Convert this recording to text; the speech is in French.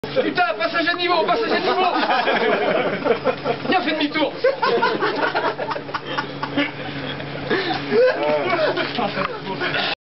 Putain, passage à niveau, passage à niveau. Viens, fais demi-tour.